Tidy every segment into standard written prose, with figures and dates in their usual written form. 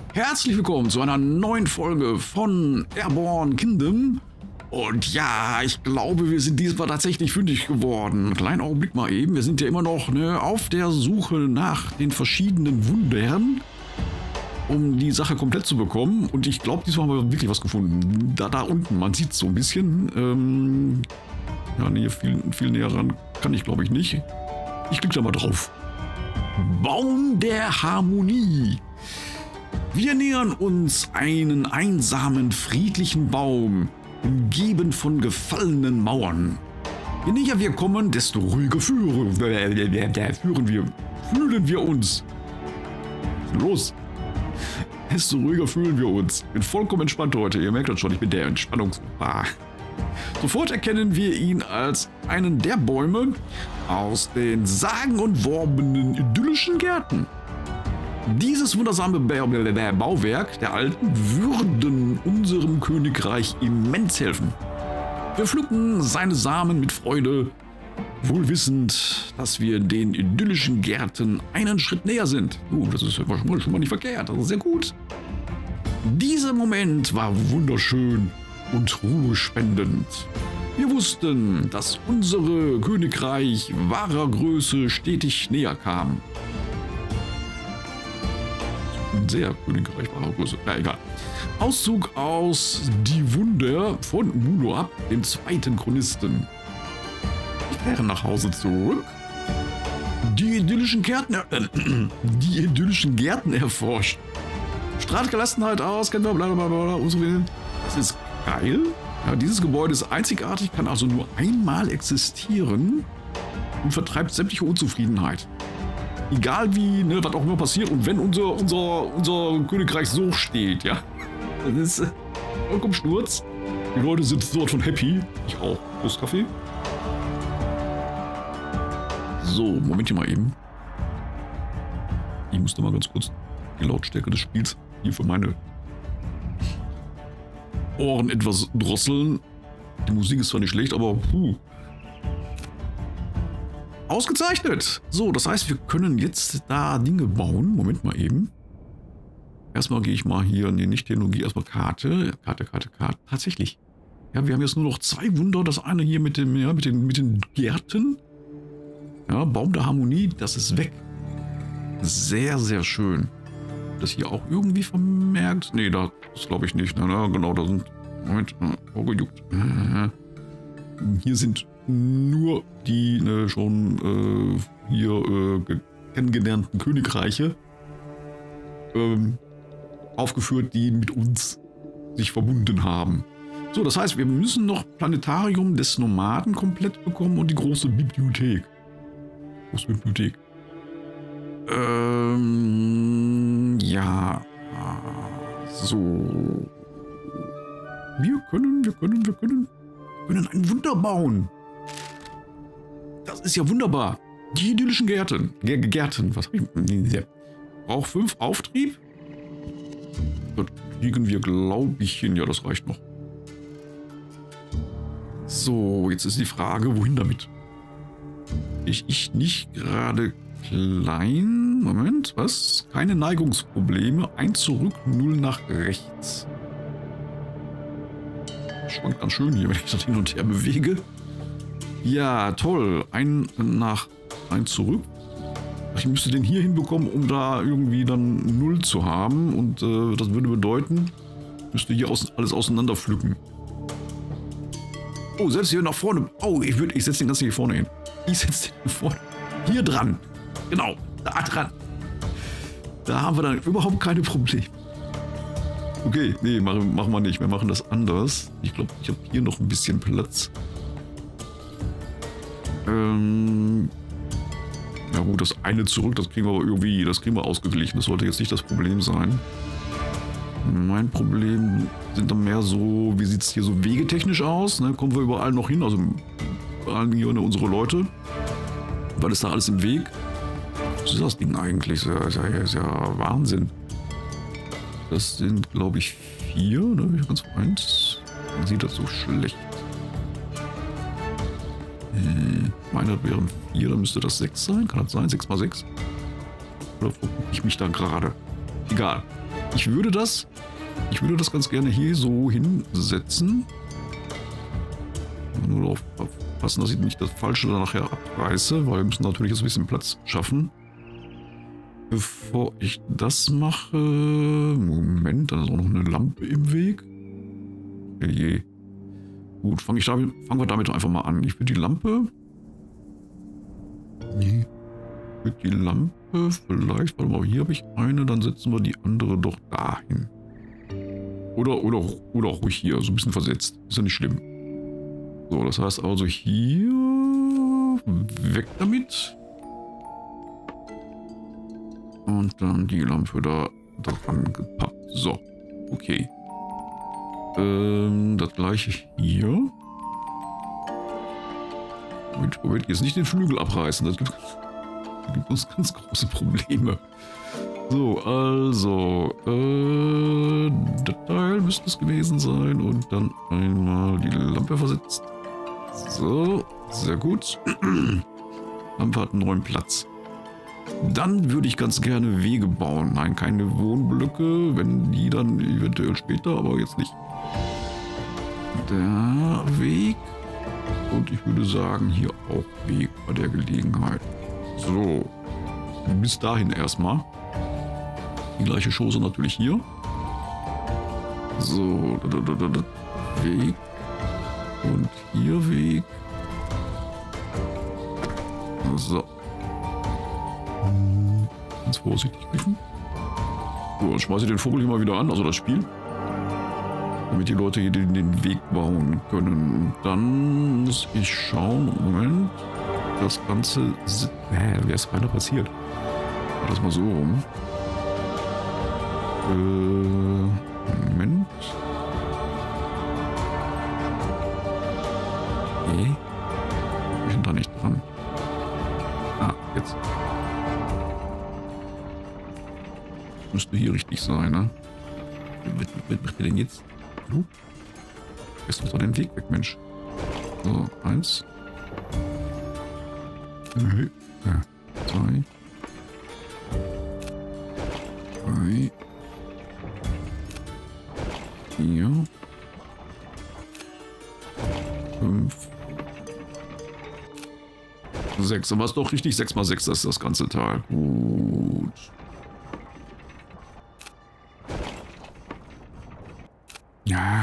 Herzlich willkommen zu einer neuen Folge von Airborne Kingdom. Und ja, ich glaube, wir sind diesmal tatsächlich fündig geworden. Kleinen Augenblick mal eben. Wir sind ja immer noch auf der Suche nach den verschiedenen Wundern, um die Sache komplett zu bekommen. Und ich glaube, diesmal haben wir wirklich was gefunden. Da unten, man sieht es so ein bisschen. Ja, nee, viel näher ran kann ich, glaube ich, nicht. Ich klicke da mal drauf. Baum der Harmonie. Wir nähern uns einen einsamen, friedlichen Baum, umgeben von gefallenen Mauern. Je näher wir kommen, desto ruhiger fühlen wir uns. Los! Desto ruhiger fühlen wir uns. Ich bin vollkommen entspannt heute. Ihr merkt das schon, ich bin der Entspannungsbar. Sofort erkennen wir ihn als einen der Bäume aus den sagenumwobenen idyllischen Gärten. Dieses wundersame Bauwerk der Alten würden unserem Königreich immens helfen. Wir pflücken seine Samen mit Freude, wohl wissend, dass wir den idyllischen Gärten einen Schritt näher sind. Das ist schon mal nicht verkehrt, das ist sehr gut. Dieser Moment war wunderschön und ruhespendend. Wir wussten, dass unsere Königreich wahrer Größe stetig näher kam. Sehr Königreich wahrer Größe. Ja, egal. Auszug aus Die Wunder von Muloab, dem zweiten Chronisten. Ich kehre nach Hause zurück. Die idyllischen Gärten erforscht. Strahlt Gelassenheit aus, kennt man blablabla und so weiter. Das ist geil. Ja, dieses Gebäude ist einzigartig, kann also nur einmal existieren und vertreibt sämtliche Unzufriedenheit. Egal wie, was auch immer passiert und wenn unser Königreich so steht, ja. Das ist vollkommen Sturz. Die Leute sind dort von happy. Ich auch. Prost, Kaffee. So, Moment mal eben. Ich musste mal ganz kurz die Lautstärke des Spiels hier für meine Ohren etwas drosseln. Die Musik ist zwar nicht schlecht, aber ausgezeichnet! So, das heißt, wir können jetzt da Dinge bauen. Moment mal eben. Erstmal gehe ich mal hier, nee, nicht Technologie, erstmal Karte. Karte. Tatsächlich. Ja, wir haben jetzt nur noch 2 Wunder. Das eine hier mit den Gärten. Ja, Baum der Harmonie, das ist weg. Sehr, sehr schön. Das hier auch irgendwie vermerkt? Nee, das glaube ich nicht. Na, genau, da sind... Moment, gejuckt. Hier sind nur die schon hier kennengelernten Königreiche aufgeführt, die mit uns sich verbunden haben. So, das heißt, wir müssen noch Planetarium des Nomaden komplett bekommen und die große Bibliothek. Ja. So. Wir können ein Wunder bauen. Das ist ja wunderbar. Die idyllischen Gärten. Was habe ich? Braucht 5 Auftrieb. Das kriegen wir, glaube ich, hin. Ja, das reicht noch. So, jetzt ist die Frage, wohin damit? Ich nicht gerade klein. Moment, was? Keine Neigungsprobleme. 1 zurück, 0 nach rechts. Schwankt ganz schön hier, wenn ich das hin und her bewege. Ja, toll. Ein zurück. Ich müsste den hier hinbekommen, um da irgendwie dann 0 zu haben. Und das würde bedeuten, ich müsste hier alles auseinander pflücken. Oh, selbst hier nach vorne. Oh, ich setze den ganzen hier vorne hin. Ich setze den vorne. Hier dran. Genau, da dran. Da haben wir dann überhaupt keine Probleme. Okay, nee, machen wir nicht. Wir machen das anders. Ich glaube, ich habe hier noch ein bisschen Platz. Ja gut, das eine zurück, das kriegen wir aber irgendwie, ausgeglichen. Das sollte jetzt nicht das Problem sein. Mein Problem sind dann mehr so, wie sieht es hier so wegetechnisch aus? Ne? Kommen wir überall noch hin, also vor allem hier unsere Leute. Weil ist da alles im Weg? Was ist das Ding eigentlich? Das ist ja Wahnsinn. Das sind, glaube ich, 4, ne? Ganz 1. Man sieht das so schlecht. Meine wären 4, dann müsste das 6 sein. Kann das sein? 6 mal 6? Oder wo gucke ich mich da gerade? Egal. Ich würde das ganz gerne hier so hinsetzen. Nur darauf aufpassen, dass ich nicht das Falsche dann nachher abreiße, weil wir müssen natürlich jetzt ein bisschen Platz schaffen. Bevor ich das mache... Moment, da ist auch noch eine Lampe im Weg. Je. Gut, fangen wir damit einfach mal an. Ich will die Lampe... Nee. Mit die Lampe vielleicht... Warte mal, hier habe ich eine, dann setzen wir die andere doch dahin. Oder auch ruhig hier, so ein bisschen versetzt. Ist ja nicht schlimm. So, das heißt also hier... Weg damit. Und dann die Lampe da dran gepappt. So, okay. Das gleiche hier. Moment, jetzt nicht den Flügel abreißen. Das gibt uns ganz große Probleme. So, also, das Teil müsste es gewesen sein. Und dann einmal die Lampe versetzt. So, sehr gut. Lampe hat einen neuen Platz. Dann würde ich ganz gerne Wege bauen. Nein, keine Wohnblöcke, wenn die dann eventuell später, aber jetzt nicht. Der Weg. Und ich würde sagen, hier auch Weg bei der Gelegenheit. So, bis dahin erstmal. Die gleiche Chose natürlich hier. So, Weg. Und hier Weg. So. Ganz vorsichtig griffen. So, dann schmeiße ich den Vogel hier mal wieder an, also das Spiel. Damit die Leute hier den Weg bauen können. Und dann muss ich schauen, Moment. Das Ganze... wer ist beinahe passiert? War das mal so rum? Moment. Nee. Ich bin da nicht dran. Ah, jetzt. Müsste hier richtig sein, ne? Was macht ihr denn jetzt? Du? Jetzt ist doch den Weg weg, Mensch. So, 1. Ja, 2. 3. 4. 5. 6. Aber es ist doch richtig 6×6, das ist das ganze Teil. Gut. Ja.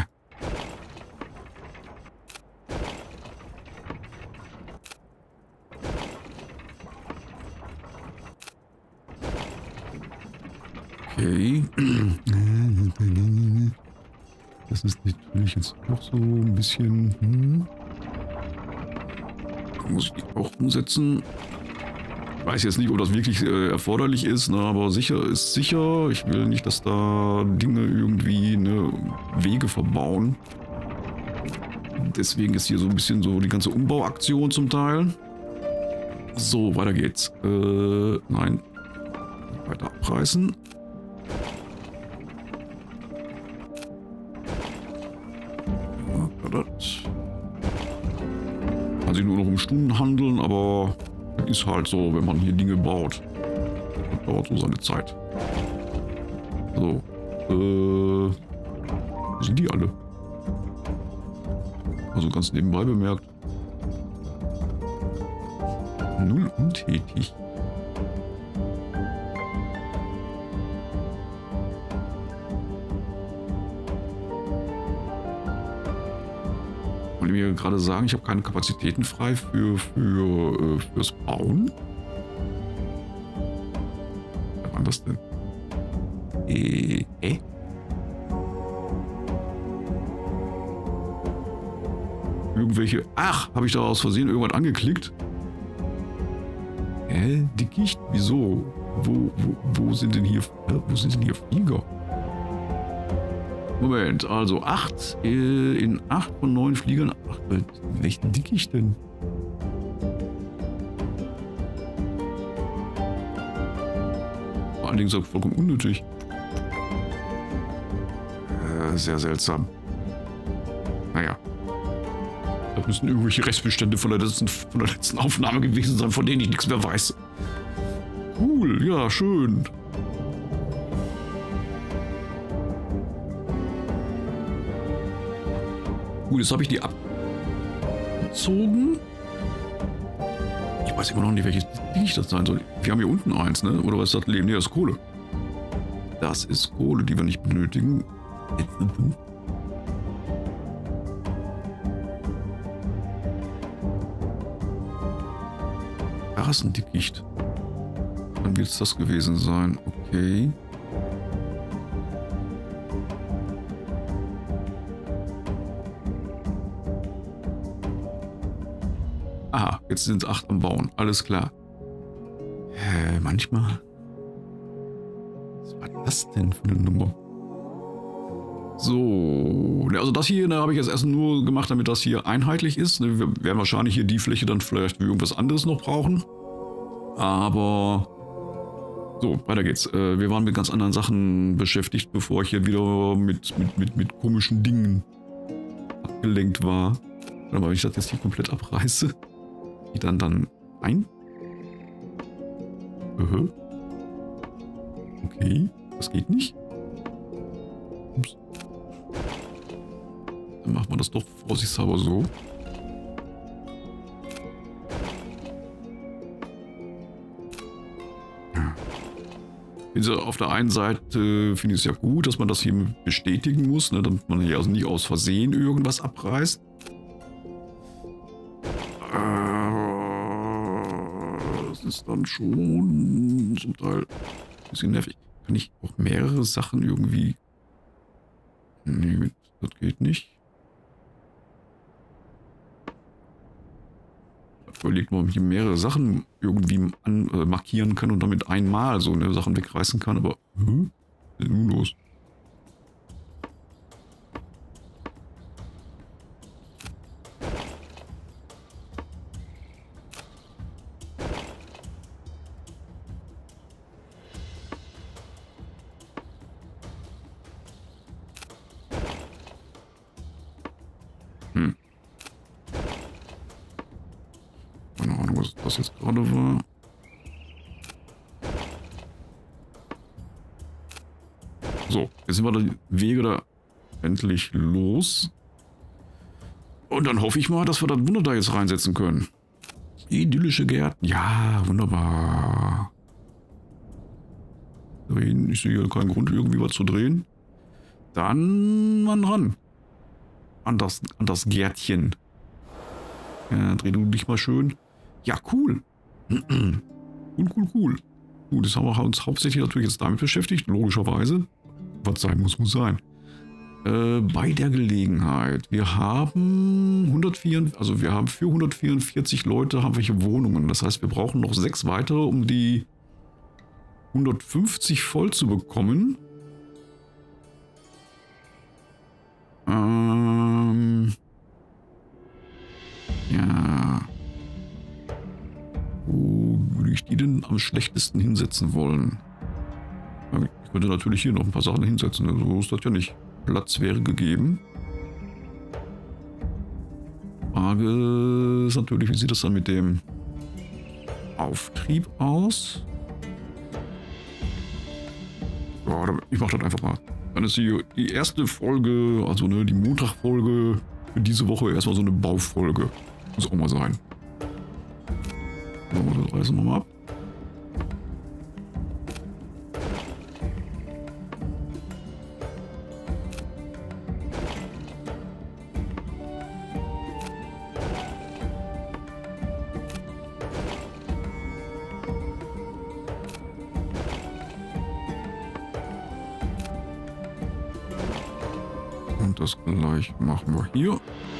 Okay. Das ist natürlich jetzt auch so ein bisschen... Muss ich die auch umsetzen? Ich weiß jetzt nicht, ob das wirklich erforderlich ist, ne, aber sicher ist sicher. Ich will nicht, dass da Dinge irgendwie Wege verbauen. Deswegen ist hier so ein bisschen so die ganze Umbauaktion zum Teil. So, weiter geht's. Nein. Weiter abreißen. Kann sich nur noch um Stunden handeln, aber ist halt so, wenn man hier Dinge baut. Das dauert so seine Zeit. So. Wo sind die alle? Also ganz nebenbei bemerkt. Null untätig. Wollte mir gerade sagen, ich habe keine Kapazitäten frei fürs Bauen. Was war das denn? Irgendwelche... Ach, habe ich da aus Versehen irgendwas angeklickt? Dickicht? Wieso? Wo sind denn hier... Wo sind denn hier Flieger? Moment, also 8 in 8 von 9 Fliegern. Ach, welchen Dickicht denn? Vor allen Dingen ist das vollkommen unnötig. Sehr seltsam. Naja. Das müssen irgendwelche Restbestände von der letzten Aufnahme gewesen sein, von denen ich nichts mehr weiß. Cool, ja, schön. Gut, jetzt habe ich die abgezogen. Ich weiß immer noch nicht, welches Licht das sein soll. Wir haben hier unten eins, ne? Oder was ist das Leben? Nee, das ist Kohle. Das ist Kohle, die wir nicht benötigen. Da ist ein Dickicht. Dann wird es das gewesen sein. Okay. Aha, jetzt sind es 8 am Bauen. Alles klar. Manchmal... Was war das denn für eine Nummer? So, also das hier, da habe ich jetzt erst nur gemacht, damit das hier einheitlich ist. Wir werden wahrscheinlich hier die Fläche dann vielleicht für irgendwas anderes noch brauchen. Aber... So, weiter geht's. Wir waren mit ganz anderen Sachen beschäftigt, bevor ich hier wieder mit komischen Dingen abgelenkt war. Aber wenn ich das jetzt hier komplett abreiße, die dann ein? Okay, das geht nicht. Ups. Dann machen wir das doch vorsichtshalber so. Also auf der einen Seite finde ich es ja gut, dass man das hier bestätigen muss, ne, damit man hier also nicht aus Versehen irgendwas abreißt. Das ist dann schon zum Teil ein bisschen nervig. Kann ich auch mehrere Sachen irgendwie... Nee, das geht nicht. Überlegt, ob man hier mehrere Sachen irgendwie markieren kann und damit einmal so eine Sachen wegreißen kann, aber was ist denn nun los? Keine Ahnung, was das jetzt gerade war. So, jetzt sind wir die Wege da endlich los. Und dann hoffe ich mal, dass wir das Wunder da jetzt reinsetzen können. Idyllische Gärten. Ja, wunderbar. Drehen. Ich sehe hier keinen Grund, irgendwie was zu drehen. Dann mal ran. An das Gärtchen. Ja, dreh du dich mal schön. Ja, cool. Cool. Gut, jetzt haben wir uns hauptsächlich natürlich jetzt damit beschäftigt, logischerweise. Was sein muss, muss sein. Bei der Gelegenheit, wir haben für 144 Leute haben wir hier Wohnungen. Das heißt, wir brauchen noch 6 weitere, um die 150 voll zu bekommen. Ja. Wo würde ich die denn am schlechtesten hinsetzen wollen? Ich könnte natürlich hier noch ein paar Sachen hinsetzen. So ist das ja nicht. Platz wäre gegeben. Frage ist natürlich, wie sieht das dann mit dem Auftrieb aus? Ja, ich mache das einfach mal. Dann ist die erste Folge, also ne, die Montagfolge für diese Woche erstmal so eine Baufolge. Muss auch mal sein. So, das reißen wir mal ab. Und das gleich machen wir hier.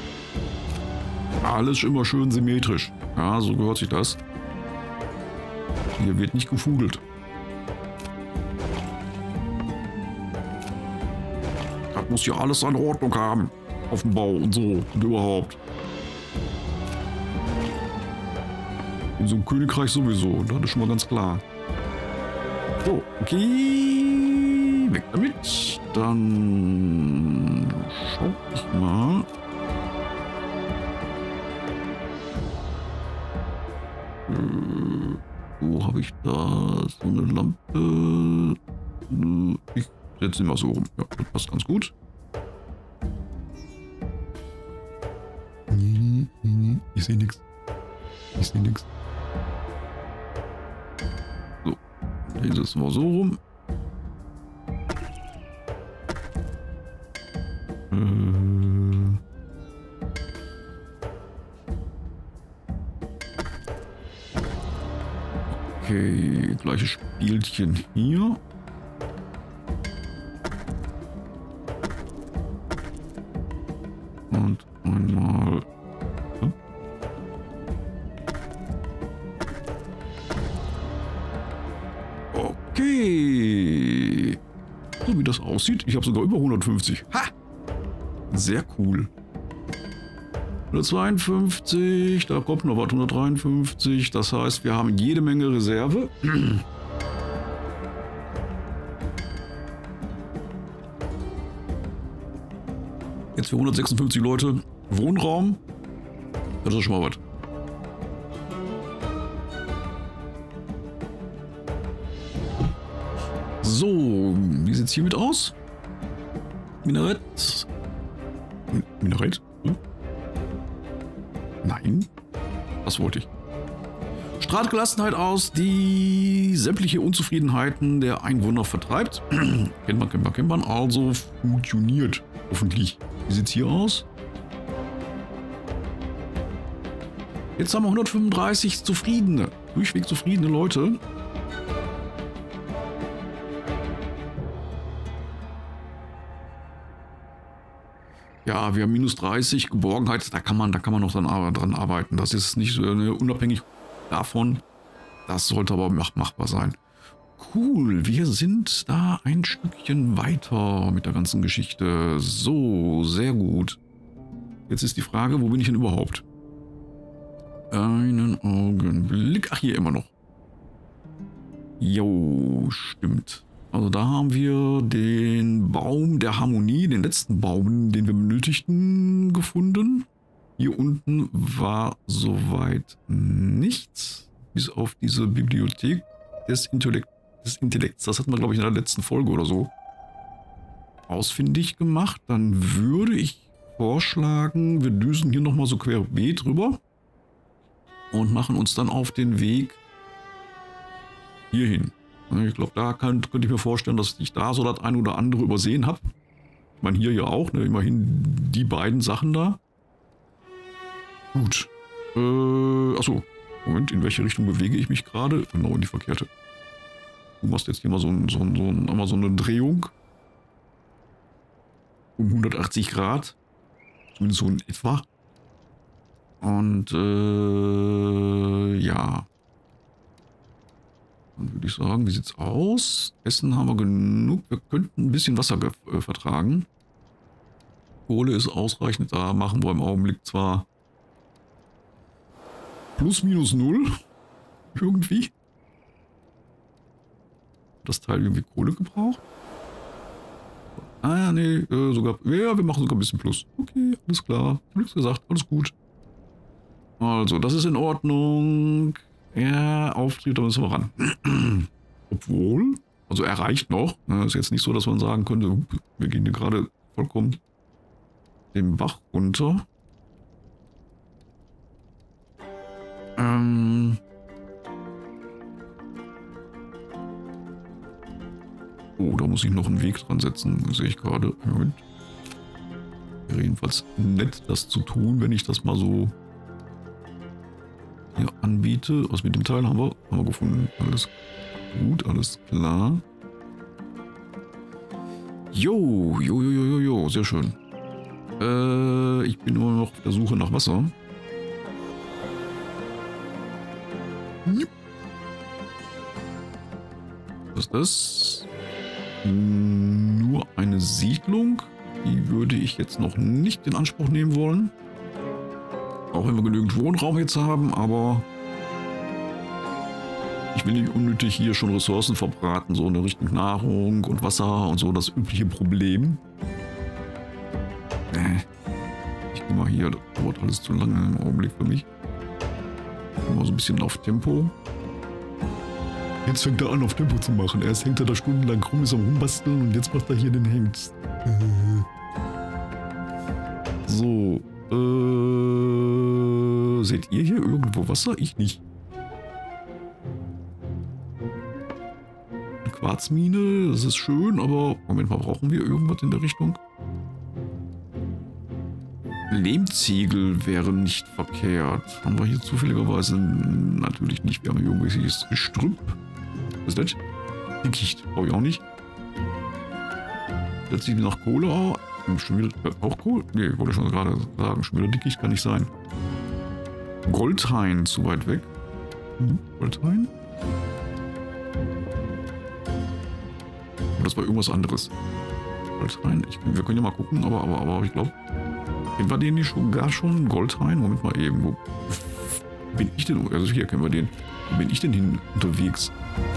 Alles immer schön symmetrisch. Ja, so gehört sich das. Hier wird nicht gefugelt. Das muss ja alles seine Ordnung haben. Auf dem Bau und so und überhaupt. In so einem Königreich sowieso. Das ist schon mal ganz klar. So, okay. Weg damit. Dann schau ich mal. Wo habe ich da so eine Lampe? Ich setze sie mal so rum. Ja, das passt ganz gut. sehe nichts. Ich sehe nichts. So. Hier sitzen wir so rum. Okay, gleiches Spielchen hier. Und einmal. Okay. So wie das aussieht. Ich habe sogar über 150. Ha! Sehr cool. 152, da kommt noch was, 153. Das heißt, wir haben jede Menge Reserve. Jetzt für 156 Leute Wohnraum. Das ist schon mal was. So, wie sieht es hiermit aus? Minarett. Minarett? Nein. Was wollte ich? Strahlt Gelassenheit aus, die sämtliche Unzufriedenheiten der Einwohner vertreibt. Kennt man. Also funktioniert. Hoffentlich. Wie sieht es hier aus? Jetzt haben wir 135 zufriedene, durchweg zufriedene Leute. Ja, wir haben minus 30 Geborgenheit, da kann man noch dran arbeiten. Das ist nicht unabhängig davon. Das sollte aber machbar sein. Cool, wir sind da ein Stückchen weiter mit der ganzen Geschichte. So, sehr gut. Jetzt ist die Frage, wo bin ich denn überhaupt? Einen Augenblick. Ach, hier immer noch. Jo, stimmt. Also da haben wir den Baum der Harmonie, den letzten Baum, den wir benötigten, gefunden. Hier unten war soweit nichts, bis auf diese Bibliothek des Intellekts. Das hatten wir, glaube ich, in der letzten Folge oder so ausfindig gemacht. Dann würde ich vorschlagen, wir düsen hier nochmal so querbeet rüber und machen uns dann auf den Weg hierhin. Ich glaube, da könnte ich mir vorstellen, dass ich da so das ein oder andere übersehen habe. Ich meine, hier ja auch, ne? Immerhin die beiden Sachen da. Gut. Achso. Moment, in welche Richtung bewege ich mich gerade? Genau, in die verkehrte. Du machst jetzt hier mal so eine Drehung. Um 180 Grad. Zumindest so in etwa. Und, ja. Dann würde ich sagen, wie sieht's aus? Essen haben wir genug. Wir könnten ein bisschen Wasser vertragen. Kohle ist ausreichend. Da machen wir im Augenblick zwar plus minus 0. Irgendwie. Das Teil irgendwie Kohle gebraucht. Ah ja, nee, sogar. Ja, wir machen sogar ein bisschen Plus. Okay, alles klar. Nichts gesagt, alles gut. Also, das ist in Ordnung. Ja, Auftrieb, da müssen wir ran. Obwohl, also er reicht noch. Ist jetzt nicht so, dass man sagen könnte, wir gehen hier gerade vollkommen den Bach runter. Oh, da muss ich noch einen Weg dran setzen, sehe ich gerade. Moment. Wäre jedenfalls nett, das zu tun, wenn ich das mal so hier anbiete. Was mit dem Teil haben wir gefunden. Alles gut, alles klar. Jo, sehr schön. Ich bin immer noch auf der Suche nach Wasser. Was ist das? Nur eine Siedlung. Die würde ich jetzt noch nicht in Anspruch nehmen wollen. Auch wenn wir genügend Wohnraum jetzt haben, aber ich will nicht unnötig hier schon Ressourcen verbraten, so in Richtung Nahrung und Wasser und so, das übliche Problem. Ich gehe mal hier, das dauert alles zu lange im Augenblick für mich. Mal so ein bisschen auf Tempo. Jetzt fängt er an, auf Tempo zu machen. Erst hängt er da stundenlang rum, ist am Rumbasteln und jetzt macht er hier den Hengst. So, seht ihr hier irgendwo Wasser? Ich nicht. Eine Quarzmine, das ist schön, aber Moment mal, brauchen wir irgendwas in der Richtung? Lehmziegel wäre nicht verkehrt. Haben wir hier zufälligerweise natürlich nicht. Wir haben hier irgendwelches Gestrüpp. Was ist das? Dickicht brauche ich auch nicht. Das sieht nach Kohle aus. Schon wieder auch Kohle? Nee, wollte ich schon gerade sagen. Schon wieder Dickicht kann nicht sein. Goldhain, zu weit weg. Goldhain? Oh, das war irgendwas anderes. Goldhain? Wir können ja mal gucken, aber ich glaube. Kennen wir den nicht sogar schon? Goldhain? Moment mal eben. Wo bin ich denn? Also hier kennen wir den. Wo bin ich denn hin unterwegs?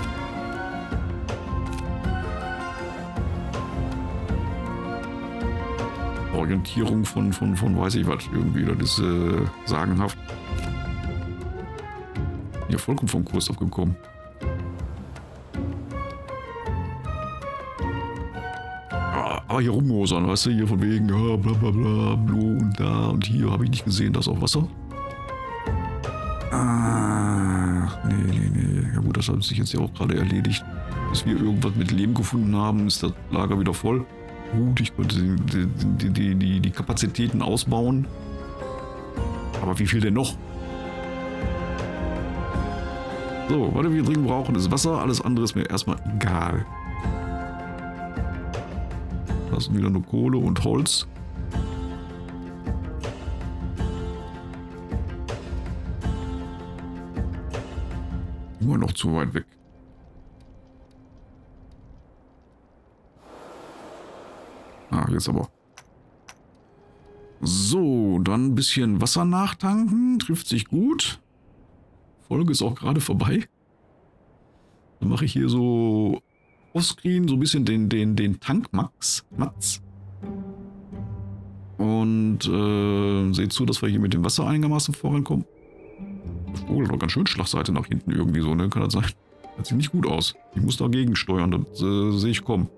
Orientierung von weiß ich was irgendwie. Das ist sagenhaft. Ja, vollkommen vom Kurs abgekommen. Aber hier rummosern, weißt du, hier von wegen, ja, bla bla bla, blu und da und hier habe ich nicht gesehen, da ist auch Wasser. Ach, nee. Ja gut, das hat sich jetzt ja auch gerade erledigt. Bis wir irgendwas mit Lehm gefunden haben, ist das Lager wieder voll. Gut, ich konnte die Kapazitäten ausbauen. Aber wie viel denn noch? So, was wir dringend brauchen, ist Wasser. Alles andere ist mir erstmal egal. Das ist wieder nur Kohle und Holz. Immer noch zu weit weg. Ah, jetzt aber. So, dann ein bisschen Wasser nachtanken. Trifft sich gut. Folge ist auch gerade vorbei. Dann mache ich hier so offscreen so ein bisschen den Tank-Matz. Und seht zu, dass wir hier mit dem Wasser einigermaßen vorankommen. Das Vogel hat doch ganz schön Schlagseite nach hinten irgendwie so, ne? Kann das sein? Das sieht nicht gut aus. Ich muss dagegen steuern, das sehe ich kommen.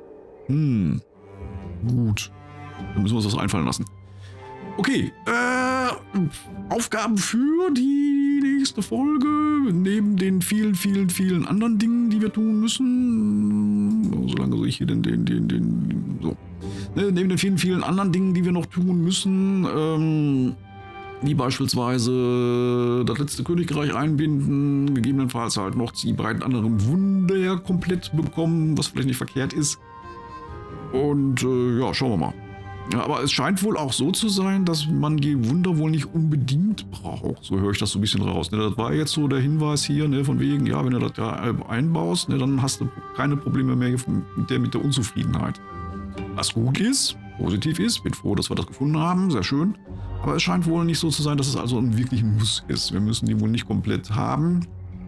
Gut. Dann müssen wir uns das einfallen lassen. Okay, Aufgaben für die nächste Folge. Neben den vielen anderen Dingen, die wir tun müssen. Solange ich hier so. Neben den vielen anderen Dingen, die wir noch tun müssen. Wie beispielsweise das letzte Königreich einbinden. Gegebenenfalls halt noch die beiden anderen Wunder komplett bekommen, was vielleicht nicht verkehrt ist. Und ja, schauen wir mal. Ja, aber es scheint wohl auch so zu sein, dass man die Wunder wohl nicht unbedingt braucht. So höre ich das so ein bisschen raus. Ne, das war jetzt so der Hinweis hier, ne, von wegen, ja, wenn du das da einbaust, ne, dann hast du keine Probleme mehr mit der Unzufriedenheit. Was gut ist, positiv ist, bin froh, dass wir das gefunden haben, sehr schön. Aber es scheint wohl nicht so zu sein, dass es also ein wirklich Muss ist. Wir müssen die wohl nicht komplett haben.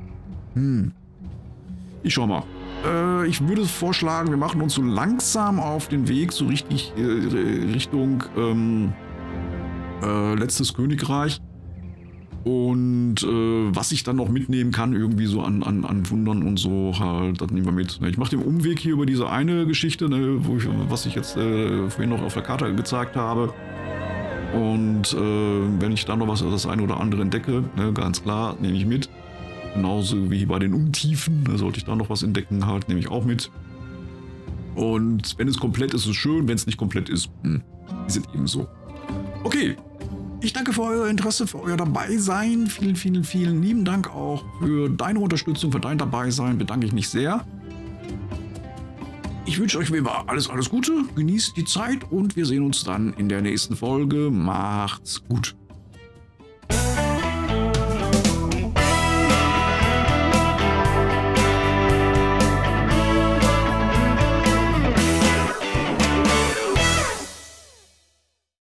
Ich schau mal. Ich würde vorschlagen, wir machen uns so langsam auf den Weg, so richtig Richtung letztes Königreich. Und was ich dann noch mitnehmen kann, irgendwie so an Wundern und so, halt, das nehmen wir mit. Ich mache den Umweg hier über diese eine Geschichte, ne, was ich jetzt vorhin noch auf der Karte gezeigt habe. Und wenn ich dann noch das eine oder andere entdecke, ne, ganz klar, nehme ich mit. Genauso wie bei den Untiefen, da sollte ich da noch was entdecken, halt, nehme ich auch mit. Und wenn es komplett ist, ist es schön, wenn es nicht komplett ist, ist es eben so. Okay, ich danke für euer Interesse, für euer Dabeisein. Vielen lieben Dank auch für deine Unterstützung, für dein Dabeisein, bedanke ich mich sehr. Ich wünsche euch wie immer alles Gute, genießt die Zeit und wir sehen uns dann in der nächsten Folge. Macht's gut.